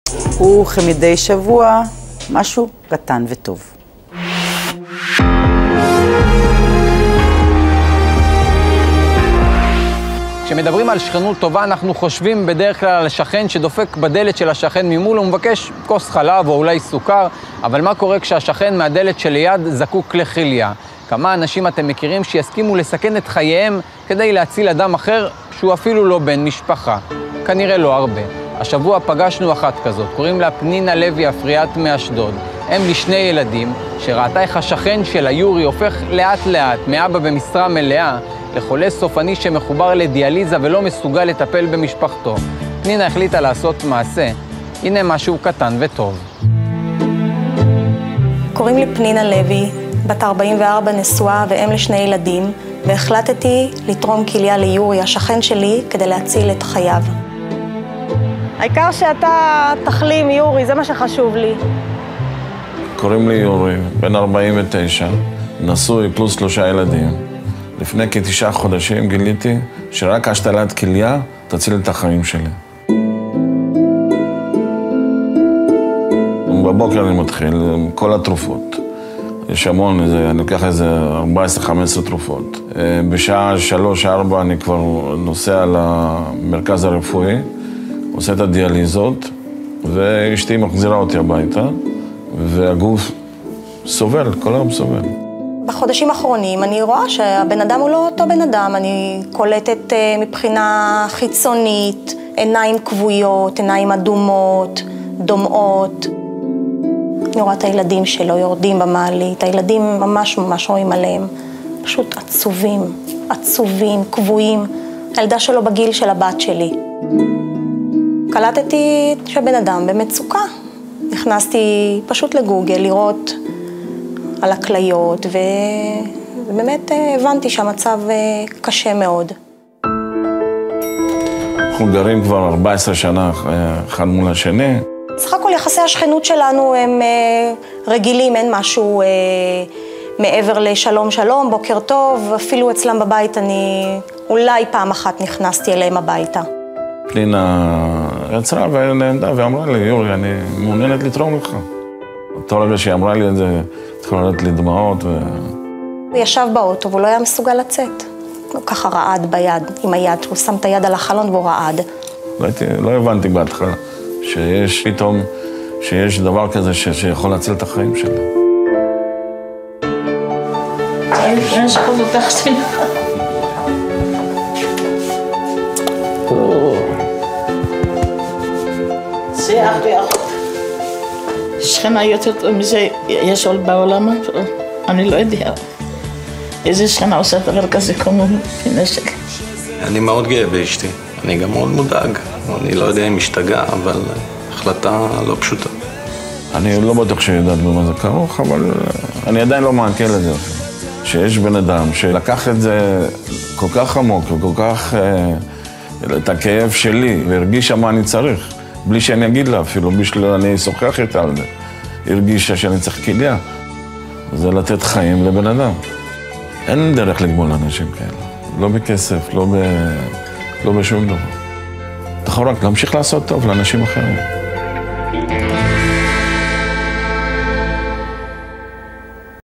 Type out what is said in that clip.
וכמדי שבוע, משהו קטן וטוב. כשמדברים על שכנות טובה, אנחנו חושבים בדרך כלל על השכן שדופק בדלת של השכן ממול ומבקש כוס חלב או אולי סוכר, אבל מה קורה כשהשכן מהדלת שליד זקוק לכליה? כמה אנשים אתם מכירים שיסכימו לסכן את חייהם כדי להציל אדם אחר שהוא אפילו לא בן משפחה? כנראה לא הרבה. השבוע פגשנו אחת כזאת, קוראים לה פנינה לוי אפריאט מאשדוד. הם לשני ילדים שראתה איך השכן שלה יורי הופך לאט לאט מאבא במשרה מלאה לחולה סופני שמחובר לדיאליזה ולא מסוגל לטפל במשפחתו. פנינה החליטה לעשות מעשה. הנה משהו קטן וטוב. קוראים לי פנינה לוי, בת 44 נשואה ואם לשני ילדים, והחלטתי לתרום כליה ליורי, השכן שלי, כדי להציל את חייו. העיקר שאתה תחלים, יורי, זה מה שחשוב לי. קוראים לי יורי, בן 49, נשוי פלוס 3 ילדים. לפני כ9 חודשים גיליתי שרק השתלת כליה תציל את החיים שלי. בבוקר אני מתחיל עם כל התרופות. יש המון, אני לוקח איזה 14-15 תרופות. בשעה 3-4 אני כבר נוסע למרכז הרפואי, עושה את הדיאליזות, ואשתי מחזירה אותי הביתה, והגוף סובל, כל היום סובל. בחודשים האחרונים אני רואה שהבן אדם הוא לא אותו בן אדם. אני קולטת מבחינה חיצונית, עיניים כבויות, עיניים אדומות, דומעות. אני רואה את הילדים שלו יורדים במעלית, הילדים ממש רואים עליהם. פשוט עצובים, עצובים, כבויים. הילדה שלו בגיל של הבת שלי. קלטתי שהבן אדם במצוקה. נכנסתי פשוט לגוגל לראות על הכליות, ובאמת הבנתי שהמצב קשה מאוד. אנחנו גרים כבר 14 שנה אחד מול השני. סך הכל יחסי השכנות שלנו הם רגילים, אין משהו מעבר לשלום שלום, בוקר טוב, אפילו אצלם בבית אני אולי פעם אחת נכנסתי אליהם הביתה. פנינה יצרה ונעמדה ואמרה לי, יורי, אני מעוניינת לתרום לך. אותו רגע שהיא אמרה לי את זה, התחולת לי דמעות הוא ישב באוטו והוא לא היה מסוגל לצאת. הוא ככה רעד ביד, עם היד, הוא שם את היד על החלון והוא רעד. לא הבנתי בהתחלה שיש פתאום, שיש דבר כזה שיכול להציל את החיים שלי. אני שכות אותך שנייה. זה אח ואחות. שכנה יותר טוב מזה יש עוד בעולם, אני לא יודע. איזה שכנה עושה דבר כזה כמו נשק. אני מאוד גאה באשתי, אני גם מאוד מודאג. אני לא יודע אם משתגע, אבל החלטה לא פשוטה. אני לא בטוח שיודעת במה זה כרוך, אבל אני עדיין לא מעכל את זה. שיש בן אדם שלקח את זה כל כך עמוק וכל כך את הכאב שלי, והרגישה מה אני צריך, בלי שאני אגיד לה אפילו, בלי שאני אשוחח איתה על זה. הרגישה שאני צריך כליה. זה לתת חיים לבן אדם. אין דרך לגמול לאנשים כאלה. לא בכסף, לא בשום דבר. אתה יכול רק להמשיך לעשות טוב לאנשים אחרים.